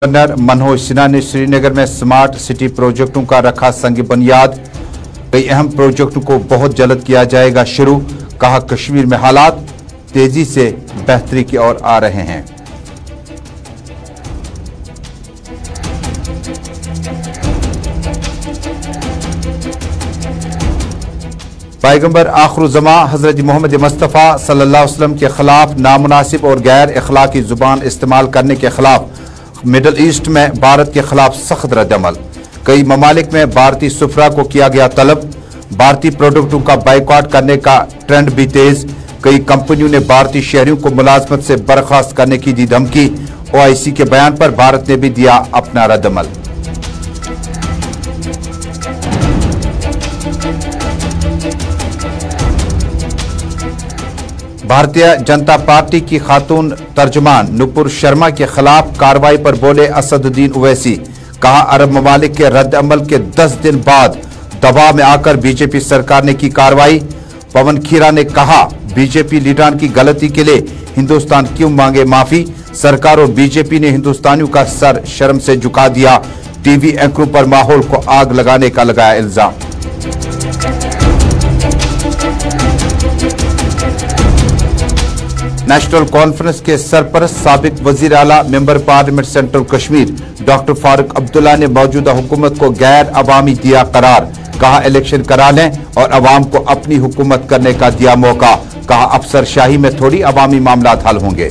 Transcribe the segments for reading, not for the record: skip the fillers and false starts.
Governor Manoj Sinha ने श्रीनगर में smart city प्रोजेक्टों का रखा संग बुनियाद। कई अहम प्रोजेक्टों को बहुत जल्द किया जाएगा शुरू। कहा, कश्मीर में हालात तेजी से बेहतरी की ओर आ रहे हैं। पैगंबर आखिरुज़्ज़मा हजरत मोहम्मद मुस्तफ़ा सल्लल्लाहु अलैहि वसल्लम के खिलाफ नामुनासिब और गैर अखलाकी जुबान इस्तेमाल करने के खिलाफ मिडल ईस्ट में भारत के खिलाफ सख्त रद्दअमल। कई ममालिक में भारतीय सुफरा को किया गया तलब। भारतीय प्रोडक्टों का बाइकआउट करने का ट्रेंड भी तेज। कई कंपनियों ने भारतीय शहरियों को मुलाजमत से बर्खास्त करने की दी धमकी। OIC के बयान पर भारत ने भी दिया अपना रद्दअमल। भारतीय जनता पार्टी की खातून तर्जुमान नुपुर शर्मा के खिलाफ कार्रवाई पर बोले असदुद्दीन ओवैसी। कहा, अरब ममालिक के रद्द-अमल के 10 दिन बाद दबाव में आकर बीजेपी सरकार ने की कार्रवाई। पवन खेरा ने कहा, बीजेपी लीडरान की गलती के लिए हिंदुस्तान क्यों मांगे माफी। सरकार और बीजेपी ने हिंदुस्तानियों का सर शर्म से झुका दिया। टीवी एंकरों पर माहौल को आग लगाने का लगाया इल्जाम। नेशनल कॉन्फ्रेंस के सरपरस्त साबिक वजीर आला member parliament central Kashmir doctor Farooq Abdullah ने मौजूदा हुकूमत को गैर अवामी दिया करार। कहा, इलेक्शन करा लें और अवाम को अपनी हुकूमत करने का दिया मौका। कहा, अफसरशाही में थोड़ी अवामी मामला हल होंगे।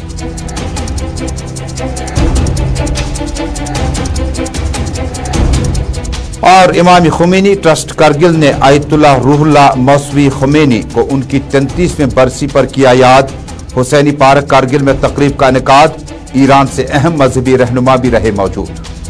और इमाम खुमैनी ट्रस्ट करगिल ने आयतुल्लाह रूहुल्लाह मौसवी खुमैनी को उनकी 33वीं बरसी पर किया याद। हुसैनी पार्क कारगिल में तकरीब का इनेकाद। ईरान से अहम मजहबी रहनुमा भी रहे मौजूद।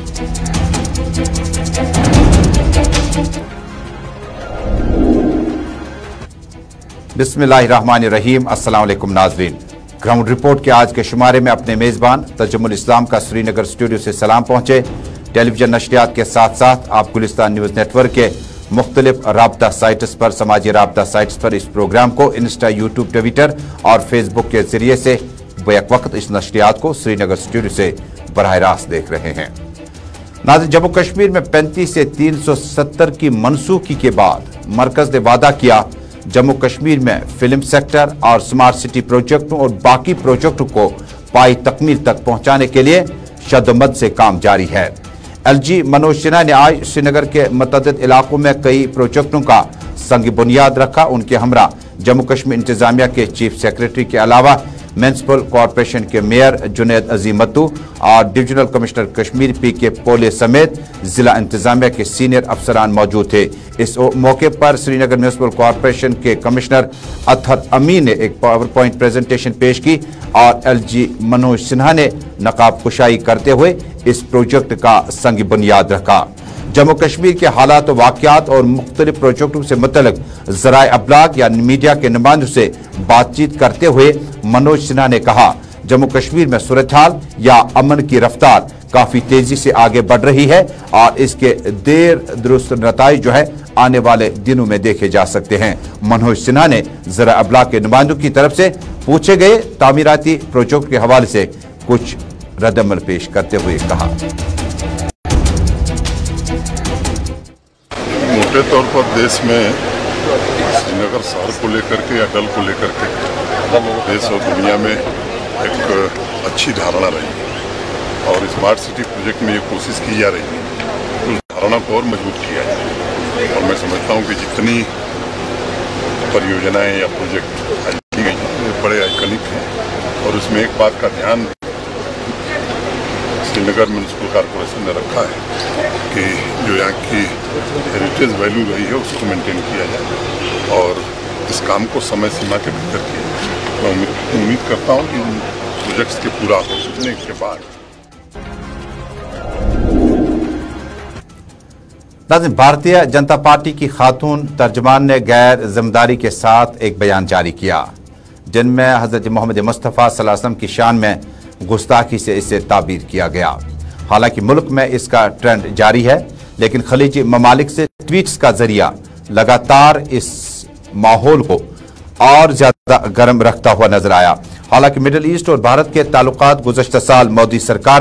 बिस्मिल्लाहिर्रहमानिर्रहीम। अस्सलाम वालेकुम नाज़रीन। ग्राउंड रिपोर्ट के आज के शुमारे में अपने मेजबान तर्जुमुल इस्लाम का श्रीनगर स्टूडियो से सलाम पहुंचे। टेलीविजन नशरियात के साथ साथ आप गुलिस्तान न्यूज नेटवर्क के मुख्तलिफ राब्ता साइट्स पर, समाजी राब्ता साइट्स पर इस प्रोग्राम को इंस्टा, यूट्यूब, ट्विटर और फेसबुक के जरिए से बैक वक्त इस नशरियात को श्रीनगर स्टूडियो से बराह रास्त देख रहे हैं। नाज़रीन, जम्मू कश्मीर में 35 से 370 की मनसूखी के बाद मरकज ने वादा किया जम्मू कश्मीर में फिल्म सेक्टर और स्मार्ट सिटी प्रोजेक्टों और बाकी प्रोजेक्टों को पाई तकमील तक पहुंचाने के लिए शद्दमद से काम जारी है। LG मनोज सिन्हा ने आज श्रीनगर के मुतअद्दिद इलाकों में कई प्रोजेक्टों का संग बुनियाद रखा। उनके हमरा जम्मू कश्मीर इंतजामिया के चीफ सेक्रेटरी के अलावा म्यूनिसिपल कॉरपोरेशन के मेयर जुनैद अजीम मत्तू और डिविजनल कमिश्नर कश्मीर PK पोले समेत जिला इंतजामिया के सीनियर अफसरान मौजूद थे। इस मौके पर श्रीनगर म्यूनिसिपल कॉरपोरेशन के कमिश्नर अतहर अमीन ने एक पावर पॉइंट प्रेजेंटेशन पेश की और LG मनोज सिन्हा ने नकाब कुशाई करते हुए इस प्रोजेक्ट का संग बुनियाद रखा। जम्मू कश्मीर के हालात और वाक़यात और मुख्तलिफ प्रोजेक्टों से मुतल्लिक ज़राए अबलाग या मीडिया के नुमाइंदों से बातचीत करते हुए मनोज सिन्हा ने कहा, जम्मू कश्मीर में सूरत हाल या अमन की रफ्तार काफ़ी तेज़ी से आगे बढ़ रही है और इसके देर दुरुस्त नताइज जो है आने वाले दिनों में देखे जा सकते हैं। मनोज सिन्हा ने ज़राए अबलाग के नुमाइंदों की तरफ से पूछे गए तामीराती प्रोजेक्ट के हवाले से कुछ रद्दअमल पेश करते हुए कहा, मोटे तौर पर देश में श्रीनगर शहर को लेकर के या डल को लेकर के देश और दुनिया में एक अच्छी धारणा रही है और स्मार्ट सिटी प्रोजेक्ट में ये कोशिश की जा रही है उस धारणा को और मजबूत किया जाए। और मैं समझता हूँ कि जितनी परियोजनाएं या प्रोजेक्ट की गई हैं ये बड़े आइकनिक हैं और उसमें एक बात का ध्यान श्रीनगर म्यूनिसिपल कॉरपोरेशन ने रखा है कि जो यहाँ की हेरिटेज वैल्यू रही है उसको मेंटेन किया जाए और इस काम को समय सीमा के भीतर किया जाए। मैं उम्मीद करता हूँ कि इन प्रोजेक्ट्स के पूरा होने के बाद। भारतीय जनता पार्टी की खातून तर्जुमान ने गैर जिम्मेदारी के साथ एक बयान जारी किया जिनमें हजरत मोहम्मद मुस्तफ़ा सल्लल्लाहु अलैहि वसल्लम की शान में गुस्ताखी से इसे ताबीर किया गया। हालांकि मुल्क में इसका ट्रेंड जारी है, लेकिन खलीजी ममालिक से ट्वीट्स का जरिया लगातार इस माहौल को और ज्यादा गर्म रखता हुआ नजर आया। हालांकि मिडिल ईस्ट और भारत के ताल्लुकात गुज़श्ता साल मोदी सरकार में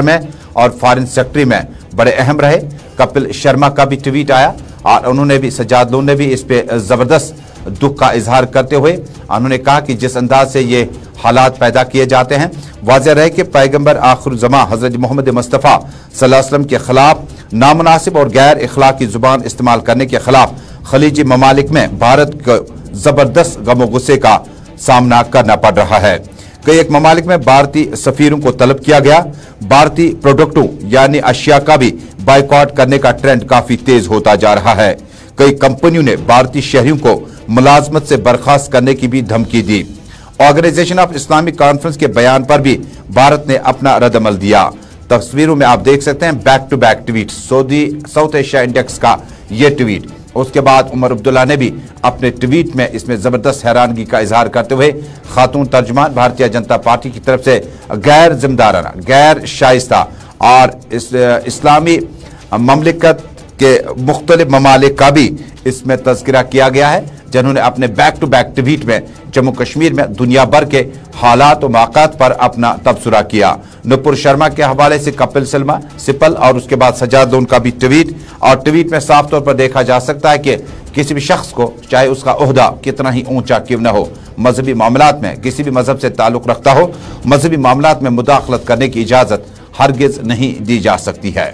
और फॉरेन सेक्रेटरी में बड़े अहम रहे। कपिल शर्मा का भी ट्वीट आया और उन्होंने भी, सज्जाद लोन ने भी इस पे जबरदस्त दुख का इजहार करते हुए उन्होंने कहा कि जिस अंदाज से ये हालात पैदा किए जाते हैं, वाज़ेह रहे कि पैगंबर आखिरुज़्ज़मा हज़रत मोहम्मद मुस्तफ़ा सल्लल्लाहु अलैहि वसल्लम के खिलाफ नामुनासिब और गैर इखलाकी जुबान इस्तेमाल करने के खिलाफ खलीजी ममालिक में भारत को जबरदस्त गम गुस्से का सामना करना पड़ रहा है। कई एक ममालिक में भारतीय सफीरों को तलब किया गया। भारतीय प्रोडक्टों यानी अशिया का भी बाइकआउट करने का ट्रेंड काफी तेज होता जा रहा है। कई कंपनियों ने भारतीय शहरियों को मुलाजमत से बर्खास्त करने की भी धमकी दी। ऑर्गेनाइजेशन ऑफ इस्लामिक कॉन्फ्रेंस के बयान पर भी भारत ने अपना रद्दअमल दिया। तस्वीरों में आप देख सकते हैं back to back tweet, South Asia index का ये ट्वीट। उसके बाद उमर अब्दुल्ला ने भी अपने ट्वीट में इसमें जबरदस्त हैरानगी का इजहार करते हुए खातून तर्जुमान भारतीय जनता पार्टी की तरफ से गैर जिम्मेदाराना, गैर शाइस्ता और इस्लामी ममलिकत के मुख्तलिफ ममालिक का भी इसमें तज़किरा किया गया है, जिन्होंने अपने बैक टू बैक ट्वीट में जम्मू कश्मीर में दुनिया भर के हालात और मौक़ात पर अपना तबसरा किया। नुपुर शर्मा के हवाले से कपिल शर्मा, सिपल और उसके बाद सज्जाद लोन का भी ट्वीट, और ट्वीट में साफ तौर पर देखा जा सकता है कि किसी भी शख्स को, चाहे उसका ओहदा कितना ही ऊंचा क्यों न हो, मजहबी मामलात में किसी भी मजहब से ताल्लुक रखता हो, मजहबी मामलात में मुदाखलत करने की इजाजत हरगिज नहीं दी जा सकती है।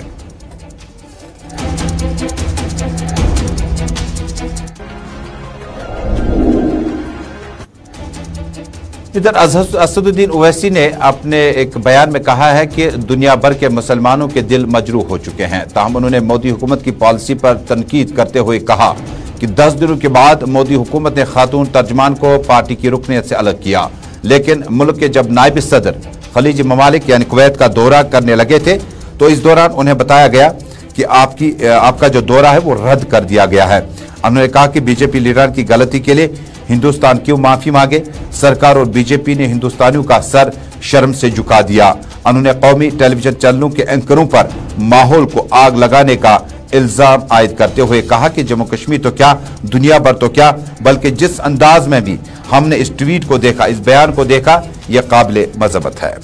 इधर असदुद्दीन ओवैसी ने अपने एक बयान में कहा है कि दुनिया भर के मुसलमानों के दिल मजरूह हो चुके हैं। ताहम उन्होंने मोदी हुकूमत की पॉलिसी पर तनकीद करते हुए कहा कि 10 दिनों के बाद मोदी हुकूमत ने खातून तर्जमान को पार्टी की रुकनियत से अलग किया, लेकिन मुल्क के जब नायब सदर खलीजी ममालिक यानी कुवैत का दौरा करने लगे थे तो इस दौरान उन्हें बताया गया कि आपका जो दौरा है वो रद्द कर दिया गया है। उन्होंने कहा कि बीजेपी लीडर की गलती के लिए हिंदुस्तान क्यों माफी मांगे। सरकार और बीजेपी ने हिंदुस्तानियों का सर शर्म से झुका दिया। उन्होंने कौमी टेलीविजन चैनलों के एंकरों पर माहौल को आग लगाने का इल्जाम आयद करते हुए कहा कि जम्मू कश्मीर तो क्या, दुनिया भर तो क्या, बल्कि जिस अंदाज में भी हमने इस ट्वीट को देखा, इस बयान को देखा, यह काबिले मजबत है।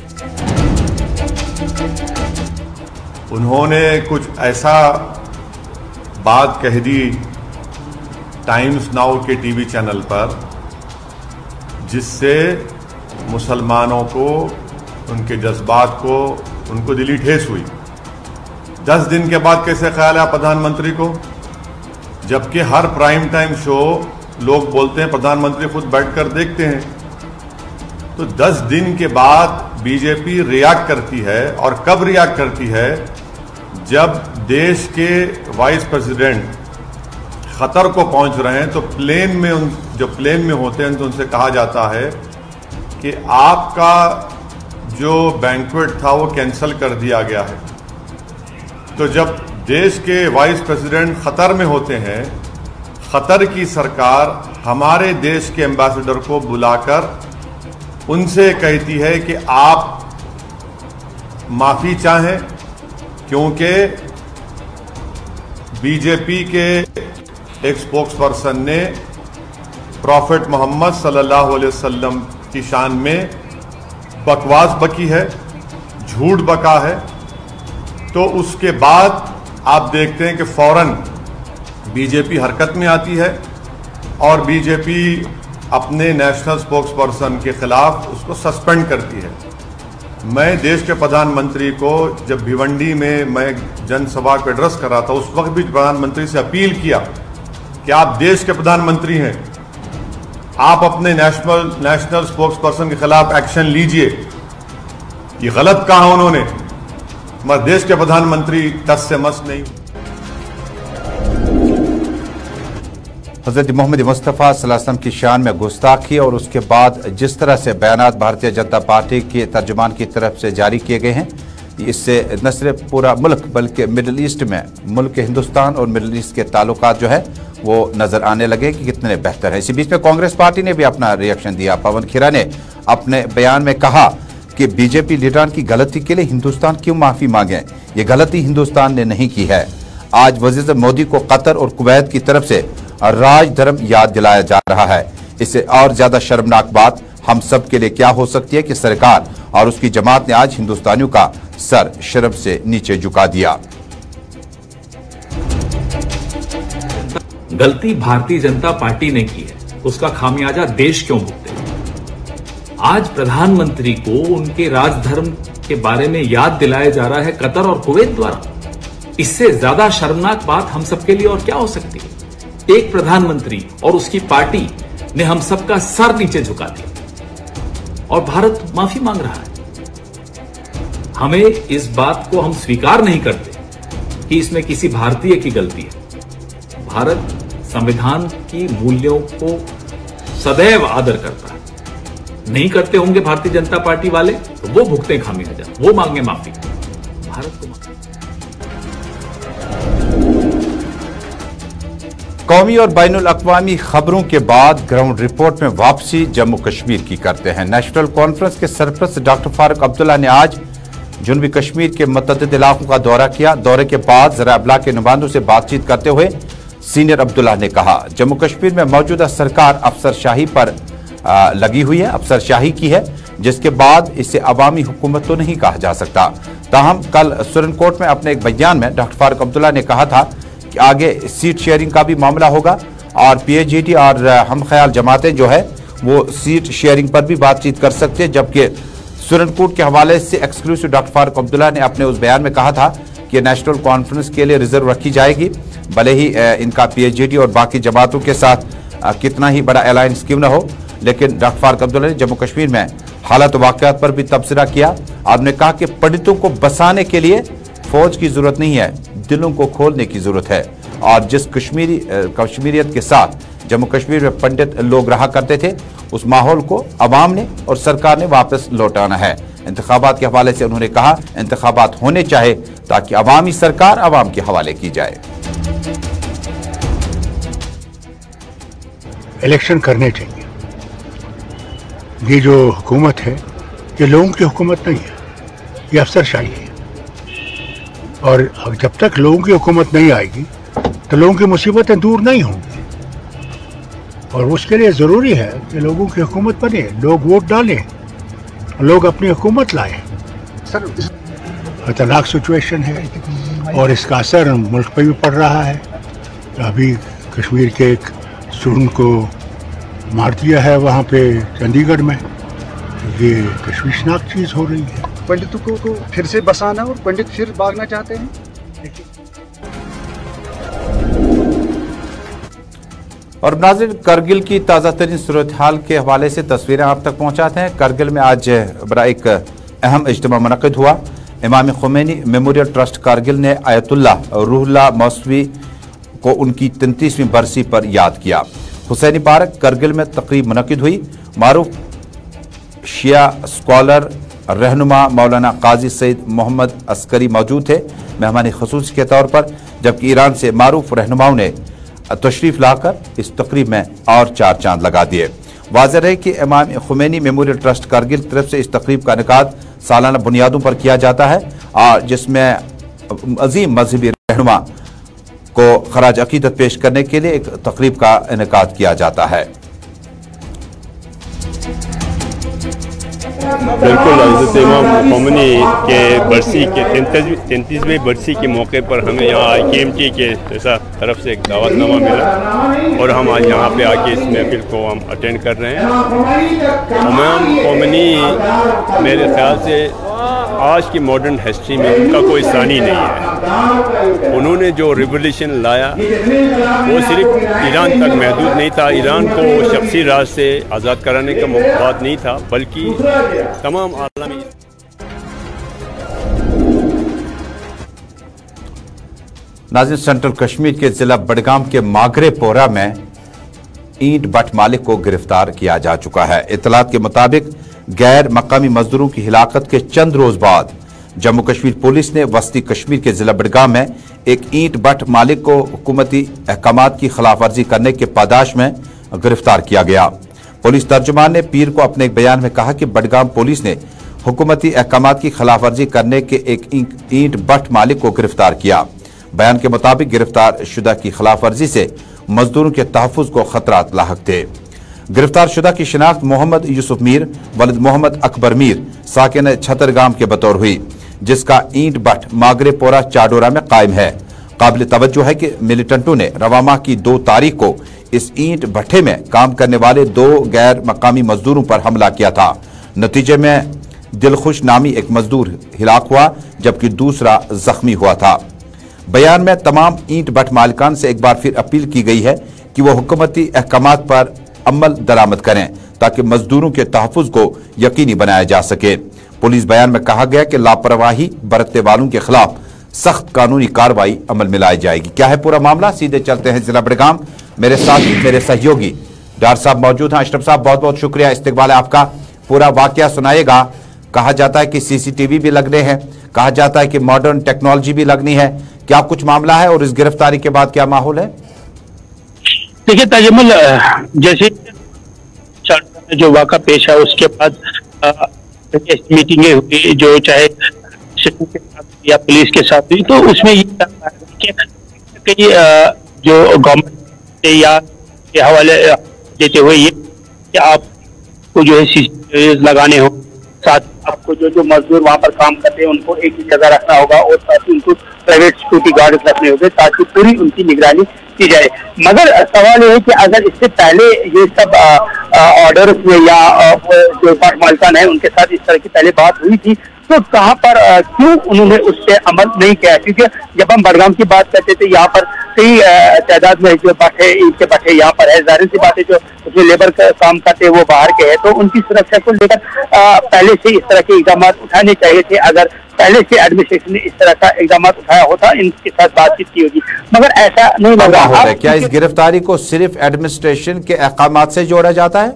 उन्होंने कुछ ऐसा बात कह दी टाइम्स नाउ के टीवी चैनल पर जिससे मुसलमानों को, उनके जज्बात को, उनको दिली ठेस हुई। 10 दिन के बाद कैसे ख्याल है प्रधानमंत्री को, जबकि हर प्राइम टाइम शो लोग बोलते हैं प्रधानमंत्री खुद बैठकर देखते हैं। तो 10 दिन के बाद बीजेपी रिएक्ट करती है, और कब रिएक्ट करती है, जब देश के वाइस प्रेसिडेंट खतर को पहुंच रहे हैं तो प्लेन में जो प्लेन में होते हैं तो उनसे कहा जाता है कि आपका जो बैंक्वेट था वो कैंसिल कर दिया गया है। तो जब देश के वाइस प्रेसिडेंट खतर में होते हैं, खतर की सरकार हमारे देश के एम्बेसडर को बुलाकर उनसे कहती है कि आप माफी चाहें, क्योंकि बीजेपी के एक स्पोक्स पर्सन ने प्रॉफेट मोहम्मद सल्लल्लाहु अलैहि वसल्लम की शान में बकवास बकी है, झूठ बका है। तो उसके बाद आप देखते हैं कि फौरन बीजेपी हरकत में आती है और बीजेपी अपने नेशनल स्पोक्स पर्सन के खिलाफ उसको सस्पेंड करती है। मैं देश के प्रधानमंत्री को जब भिवंडी में मैं जनसभा को एड्रेस कर रहा था, उस वक्त भी प्रधानमंत्री से अपील किया कि आप देश के प्रधानमंत्री हैं, आप अपने नेशनल स्पोक्स पर्सन के खिलाफ एक्शन लीजिए। ये गलत कहा उन्होंने, मगर देश के प्रधानमंत्री टस से मस नहीं। हजरत मोहम्मद मुस्तफ़ा सल्लल्लाहु अलैहि वसल्लम की शान में गुस्ताखी और उसके बाद जिस तरह से बयानात भारतीय जनता पार्टी के तर्जुमान की तरफ से जारी किए गए हैं, इससे न सिर्फ पूरा मुल्क बल्कि मिडल ईस्ट में, मुल्क के हिंदुस्तान और मिडल ईस्ट के ताल्लुकात जो है वो नजर आने लगे कि कितने बेहतर है। इसी बीच में कांग्रेस पार्टी ने भी अपना रिएक्शन दिया। पवन खेरा ने अपने बयान में कहा कि बीजेपी लीडरान की गलती के लिए हिंदुस्तान क्यों माफी मांगे, ये गलती हिंदुस्तान ने नहीं की है। आज वजीर मोदी को कतर और कुवैत की तरफ से राजधर्म याद दिलाया जा रहा है। इससे और ज्यादा शर्मनाक बात हम सब के लिए क्या हो सकती है कि सरकार और उसकी जमात ने आज हिंदुस्तानियों का सर शर्म से नीचे झुका दिया। गलती भारतीय जनता पार्टी ने की है, उसका खामियाजा देश क्यों भुगते? आज प्रधानमंत्री को उनके राजधर्म के बारे में याद दिलाया जा रहा है कतर और कुवैत द्वारा। इससे ज्यादा शर्मनाक बात हम सबके लिए और क्या हो सकती है? एक प्रधानमंत्री और उसकी पार्टी ने हम सबका सर नीचे झुका दिया और भारत माफी मांग रहा है। हमें इस बात को हम स्वीकार नहीं करते कि इसमें किसी भारतीय की गलती है। भारत संविधान की मूल्यों को सदैव आदर करता है। नहीं करते होंगे भारतीय जनता पार्टी वाले तो वो भुगते खामियाजा, वो मांगे माफी। भारत को कौमी और बैनुल अक़वामी खबरों के बाद ग्राउंड रिपोर्ट में वापसी जम्मू कश्मीर की करते हैं। नेशनल कॉन्फ्रेंस के सरपरस्त डॉक्टर फारूक अब्दुल्ला ने आज जनूबी कश्मीर के मुतअद्दिद इलाकों का दौरा किया। दौरे के बाद ज़रा अबलाग के नुमाइंदों से बातचीत करते हुए सीनियर अब्दुल्ला ने कहा, जम्मू कश्मीर में मौजूदा सरकार अफसरशाही पर लगी हुई है, अफसरशाही की है, जिसके बाद इसे अवामी हुकूमत तो नहीं कहा जा सकता। ताहम कल सुरनकोट में अपने एक बयान में डॉक्टर फारूक अब्दुल्ला ने कहा था कि आगे सीट शेयरिंग का भी मामला होगा और PAGT और हम ख्याल जमातें जो है वो सीट शेयरिंग पर भी बातचीत कर सकते हैं। जबकि सुरनकोट के हवाले से एक्सक्लूसिव डॉक्टर फारूक अब्दुल्ला ने अपने उस बयान में कहा था कि नेशनल कॉन्फ्रेंस के लिए रिजर्व रखी जाएगी, भले ही इनका PAGT और बाकी जमातों के साथ कितना ही बड़ा अलायंस क्यों न हो। लेकिन डॉक्टर फारूक अब्दुल्ला ने जम्मू कश्मीर में हालात वाक़यात पर भी तबसरा किया। आपने कहा कि पंडितों को बसाने के लिए फौज की जरूरत नहीं है, दिलों को खोलने की जरूरत है। और जिस कश्मीरियत के साथ जम्मू कश्मीर में पंडित लोग रहा करते थे, उस माहौल को अवाम ने और सरकार ने वापस लौटाना है। इंतखाबात के हवाले से उन्होंने कहा, इंतखाबात होने चाहे ताकि अवामी सरकार अवाम के हवाले की जाए। इलेक्शन करने चाहिए। ये जो हुकूमत है ये लोगों की हुकूमत नहीं है, ये अफसरशाही है। और जब तक लोगों की हुकूमत नहीं आएगी तो लोगों की मुसीबतें दूर नहीं होंगी। और उसके लिए ज़रूरी है कि लोगों की हुकूमत बने, लोग वोट डालें, लोग अपनी हुकूमत लाएं। सर खतरनाक सिचुएशन है और इसका असर मुल्क पर भी पड़ रहा है। अभी कश्मीर के एक स्टूडेंट को मार दिया है वहाँ पे चंडीगढ़ में। ये तशवीशनाक चीज़ हो रही है। पंडितों को फिर से बसाना और पंडित फिर भागना चाहते हैं। और नाज़रीन, करगिल की ताज़ा तरीन सूरत हाल के हवाले से तस्वीरें आप तक पहुँचाते हैं। करगिल में आज बड़ा एक अहम इज्तिमा मुनक़िद हुआ। इमाम खुमैनी मेमोरियल ट्रस्ट करगिल ने आयतुल्लाह रूहुल्लाह मौसवी को उनकी 33वीं बरसी पर याद किया। हुसैनी पार्क करगिल में तकरीब मुनक़िद हुई। मारूफ शिया स्कॉलर रहनुमा मौलाना काजी सईद मोहम्मद अस्करी मौजूद थे मेहमान ख़ुसूसी के तौर पर, जबकि ईरान से मारूफ रहनुमाओं ने तशरीफ़ लाकर इस तकरीब में और 4 चांद लगा दिए। वाज़ेह रहे कि इमाम खुमैनी मेमोरियल ट्रस्ट करगिल की तरफ से इस तकरीब का इनेकाद सालाना बुनियादों पर किया जाता है और जिसमें अजीम मजहबी रहनुमा को खराज अकीदत पेश करने के लिए एक तकरीब का इनेकाद किया जाता है। बिल्कुल, हज़रत इमाम खुमैनी के बरसी के 33वीं बरसी के मौके पर हमें यहाँ IKMT के तरफ से एक दावतनामा मिला और हम आज यहाँ पे आके इस महफिल को हम अटेंड कर रहे हैं। इमाम खुमैनी मेरे ख्याल से आज की मॉडर्न हिस्ट्री में उनका कोई सानी नहीं है। उन्होंने जो रिवोल्यूशन लाया वो सिर्फ ईरान तक महदूद नहीं था, ईरान को शख्सी राज से आज़ाद कराने का बात नहीं था, बल्कि तमाम आलमी। नाज़रीन, सेंट्रल कश्मीर के जिला बडगाम के मागरेपोरा में ईंट भट्ट मालिक को गिरफ्तार किया जा चुका है। इत्तलात के मुताबिक गैर मकामी मजदूरों की हिलाकत के चंद रोज बाद जम्मू कश्मीर पुलिस ने वस्ती कश्मीर के जिला बडगाम में एक ईंट भट्ट मालिक को हुकूमती अहकामात की खिलाफ वर्जी करने के पादाश में गिरफ्तार किया गया। पुलिस तर्जुमान ने पीर को अपने एक बयान में कहा कि बडगाम पुलिस ने हुकूमती अहकामात की खिलाफ वर्जी करने के एक ईंट भट्ट मालिक को गिरफ्तार किया। बयान के मुताबिक गिरफ्तार शुदा की खिलाफ वर्जी से मजदूरों के तहफ़्फ़ुज़ को खतरात लाहक थे। गिरफ्तार शुदा की शिनाख्त मोहम्मद यूसुफ मीर वलिद मोहम्मद अकबर मीर साकिन छतरगाम के बतौर हुई। जिसका ईंट भट्ट मागरेपोरा चाडोरा में कायम है। काबिल तवज्जो है कि मिलिटेंटों ने रवा माह की 2 तारीख को इस ईंट भट्टे में काम करने वाले 2 गैर मकामी मजदूरों पर हमला किया था। नतीजे में दिलखुश नामी एक मजदूर हिलाक हुआ जबकि दूसरा जख्मी हुआ था। बयान में तमाम ईंट भट्ट मालिकान से एक बार फिर अपील की गई है कि वो हुकूमती अहकामात पर अमल दरामद करें ताकि मजदूरों के तहफ़्फ़ुज़ को यकीनी बनाया जा सके। पुलिस बयान में कहा गया कि लापरवाही बरतने वालों के खिलाफ सख्त कानूनी कार्रवाई अमल में लाई जाएगी। क्या है पूरा मामला, सीधे चलते हैं जिला बड़गाम। मेरे साथी मेरे सहयोगी डार साहब मौजूद हैं। अशरफ साहब बहुत बहुत शुक्रिया, इस्तकबाल है आपका। पूरा वाकया सुनाइएगा। कहा जाता है कि सीसीटीवी भी लगने हैं, कहा जाता है कि मॉडर्न टेक्नोलॉजी भी लगनी है। क्या कुछ मामला है और इस गिरफ्तारी के बाद क्या माहौल है? देखिए ताजमल, जैसे जो वाक़ा पेश है उसके बाद मीटिंगें हुई जो चाहे के साथ या पुलिस के साथ हुई, तो उसमें ये कई जो गवर्नमेंट या के हवाले देते हुए ये कि आपको जो है सीसीटीवी लगाने हो, साथ आपको जो मजदूर वहाँ पर काम करते हैं उनको एक ही जगह रखना होगा और साथ ही उनको प्राइवेट सिक्योरिटी गार्ड रखने होंगे ताकि पूरी उनकी निगरानी की जाए। मगर सवाल ये है कि अगर इससे पहले ये सब ऑर्डर हुए या जो भट्ट मालिकान है उनके साथ इस तरह की पहले बात हुई थी, तो कहाँ पर क्यों उन्होंने उस पर अमल नहीं किया? क्योंकि जब हम बड़गाम की बात करते थे, यहाँ पर कई तादाद में जो भट्टे इनके भट्टे यहाँ पर है, जाहिर सी बात है जो उसमें लेबर का काम करते हैं वो बाहर के हैं, तो उनकी सुरक्षा को लेकर पहले से इस तरह के इकदाम उठाने चाहिए थे। अगर पहले से एडमिनिस्ट्रेशन ने इस तरह का इकदाम उठाया होता, इनके साथ बातचीत की होगी, मगर ऐसा नहीं लग रहा है। क्या इस गिरफ्तारी को सिर्फ एडमिनिस्ट्रेशन के अहकाम से जोड़ा जाता है?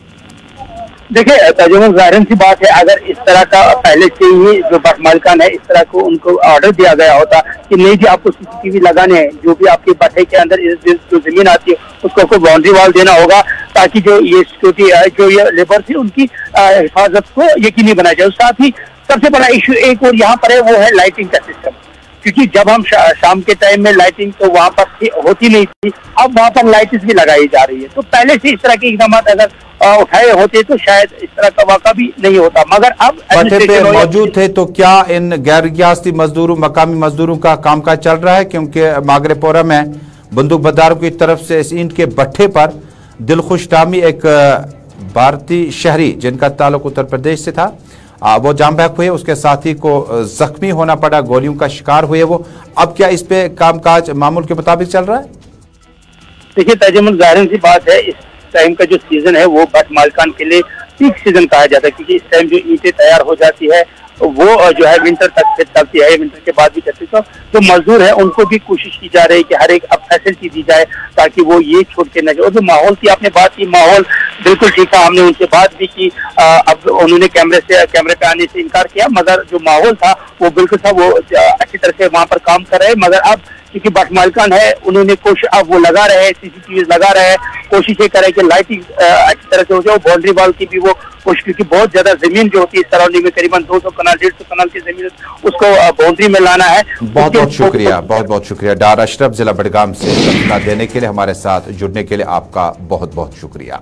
देखिए तजुर्बा जाहिर सी बात है, अगर इस तरह का पहले से ही जो भट्ट मालिकान है इस तरह को उनको ऑर्डर दिया गया होता कि नहीं जी आपको सीसीटीवी लगाने हैं, जो भी आपके भट्टे के अंदर जो जमीन आती है उसको आपको बाउंड्री वॉल देना होगा ताकि जो ये सिक्योरिटी जो ये लेबर थी उनकी हिफाजत को यकीनी बनाया जाए। साथ ही सबसे बड़ा इशू एक और यहाँ पर है, वो है लाइटिंग का सिस्टम, क्योंकि जब हम शाम के टाइम में लाइटिंग तो वहाँ पर होती नहीं थी, अब वहाँ पर लाइट्स भी लगाई जा रही है। तो पहले से इस तरह के इकदाम अगर उठाए होते तो शायद इस तरह का वाक़ा भी नहीं होता, मगर अब भट्टे पे मौजूद थे। तो क्या इन गैर रियासती मजदूरों मकामी मजदूरों का कामकाज चल रहा है? क्योंकि मागरेपोरा में बंदूक बरदारों की तरफ से इस ईंट के भट्टे पर दिलखुश नामी एक भारतीय शहरी जिनका ताल्लुक उत्तर प्रदेश से था, वो जाम बहक हुए, उसके साथी को जख्मी होना पड़ा, गोलियों का शिकार हुए वो। अब क्या इस पे कामकाज मामूल के मुताबिक चल रहा है? देखिए तजुर्बा जाहिर सी बात है, इस टाइम का जो सीजन है वो भट्ट मालिकान के लिए पीक सीजन कहा जाता है, क्योंकि इस टाइम जो ईंटें तैयार हो जाती है वो जो है विंटर तक फिर चलती है, विंटर के बाद भी चलती है। तो जो मजदूर है उनको भी कोशिश की जा रही है कि हर एक अब फैसिलिटी दी जाए ताकि वो ये छोड़ के न जाए। और जो माहौल की आपने बात की, माहौल बिल्कुल ठीक है, हमने उनसे बात भी की। अब उन्होंने कैमरे पे आने से इनकार किया, मगर जो माहौल था वो बिल्कुल था, वो अच्छी तरह से वहाँ पर काम कर रहे हैं। मगर अब क्योंकि भट्ट मालिकान है उन्होंने कोशिश अब वो लगा रहे हैं, सीसीटीवी लगा रहे हैं, कोशिश ये करें कि लाइटिंग अच्छी तरह से हो जाए, बाउंड्री वॉल की भी वो कोशिश, क्योंकि बहुत ज्यादा जमीन जो होती है सराउंडिंग में करीबन 200 कनाल 150 कनाल की जमीन उसको बाउंड्री में लाना है। बहुत बहुत शुक्रिया, बहुत बहुत शुक्रिया डार अशरफ, जिला बड़गाम से सूचना देने के लिए, हमारे साथ जुड़ने के लिए आपका बहुत बहुत शुक्रिया।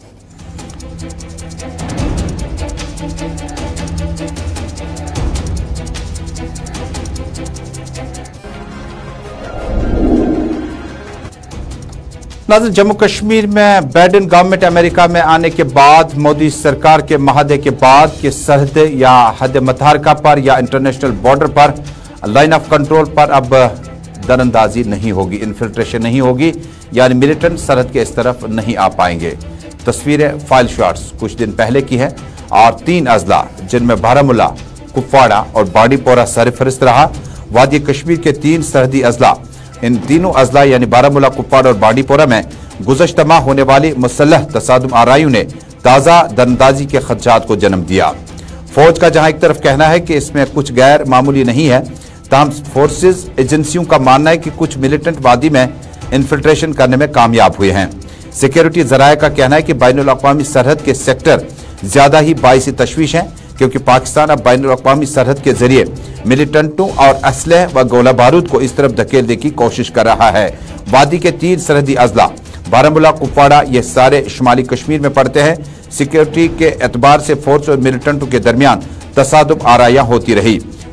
नाज़रीन, जम्मू कश्मीर में बाइडेन गवर्नमेंट अमेरिका में आने के बाद मोदी सरकार के महादे के बाद कि सरहद या हद मतहरका पर या इंटरनेशनल बॉर्डर पर लाइन ऑफ कंट्रोल पर अब दरअंदाजी नहीं होगी, इन्फिल्ट्रेशन नहीं होगी, यानी मिलिटेंट सरहद के इस तरफ नहीं आ पाएंगे। तस्वीरें फाइल शॉट्स कुछ दिन पहले की है और 3 अजला जिनमें बारामूला, कुपवाड़ा और बांडीपोरा सरफहरिस्त रहा। वादी कश्मीर के 3 सरहदी अजला, इन तीनों अजला यानी बारामूला, कुपवाड़ा और बांडीपोरा में गुज़श्ता माह होने वाली मुसल्लह तसादुम आराइयों ने ताज़ा दरअंदाजी के खदशात को जन्म दिया। फौज का जहां एक तरफ कहना है कि इसमें कुछ गैर मामूली नहीं है, तमाम फोर्सेज एजेंसियों का मानना है कि कुछ मिलिटेंट वादी में इन्फिल्ट्रेशन करने में कामयाब हुए हैं। सिक्योरिटी जराये का कहना है कि बैनुल अक़वामी सरहद के सेक्टर ज्यादा ही बाइस तशवीश हैं, क्योंकि पाकिस्तान अब बैनुल अक़वामी सरहद के जरिए मिलिटेंटों और असलह व गोला बारूद को इस तरफ धकेलने की कोशिश कर रहा है। वादी के 3 सरहदी अजला बारामूला, कुपवाड़ा, ये सारे शुमाली कश्मीर में पड़ते हैं। सिक्योरिटी के एतबार से फोर्स और मिलिटेंटों के दरमियान तसादुम आराइयां होती रही।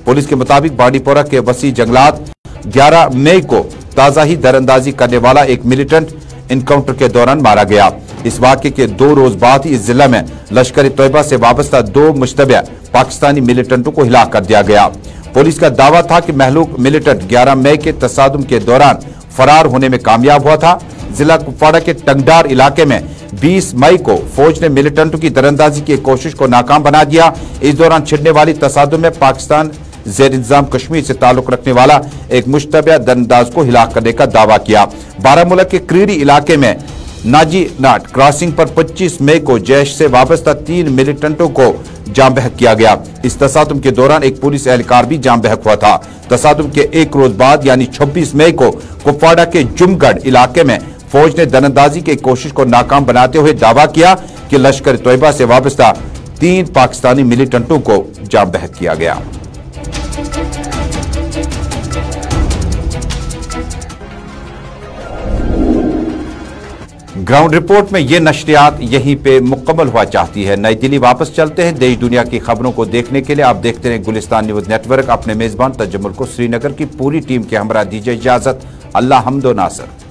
पुलिस के मुताबिक बांडीपोरा के वसी जंगलात 11 मई को ताजा ही दरअंदाजी करने वाला एक मिलिटेंट इनकाउंटर के दौरान मारा गया। इस वाक़े के 2 रोज बाद ही इस जिले में लश्कर तैयबा से वाबस्ता 2 मुश्तबह पाकिस्तानी मिलिटेंटों को हिलाक कर दिया गया। पुलिस का दावा था कि महलूक मिलिटेंट 11 मई के तसादुम के दौरान फरार होने में कामयाब हुआ था। जिला कुपवाड़ा के टंगडार इलाके में 20 मई को फौज ने मिलिटेंटों की दरअंदाजी की कोशिश को नाकाम बना दिया। इस दौरान छिड़ने वाली तसादुम में पाकिस्तान जेर इंतजाम कश्मीर से ताल्लुक रखने वाला एक मुश्तबह दरअंदाज को हिलाक करने का दावा किया। बारामूला के क्रीरी इलाके में नाजी नाट क्रॉसिंग पर 25 मई को जैश से वाबस्ता 3 मिलिटेंटों को जाम बहक किया गया। इस तसादुम के दौरान एक पुलिस एहलकार भी जाम बहक हुआ था। तसादुम के 1 रोज बाद यानी 26 मई को कुपवाड़ा के जुमगढ़ इलाके में फौज ने दरअंदाजी की कोशिश को नाकाम बनाते हुए दावा किया कि लश्कर तैयबा से वाबस्ता 3 पाकिस्तानी मिलिटेंटों को जाम बहक किया गया। ग्राउंड रिपोर्ट में ये नशरियात यहीं पे मुकम्मल हुआ चाहती है। नई दिल्ली वापस चलते हैं। देश दुनिया की खबरों को देखने के लिए आप देखते रहे गुलिस्तान न्यूज नेटवर्क। अपने मेजबान तजम्मुल को श्रीनगर की पूरी टीम के हमरा दीजिए इजाजत। अल्लाह हम्दो नासर।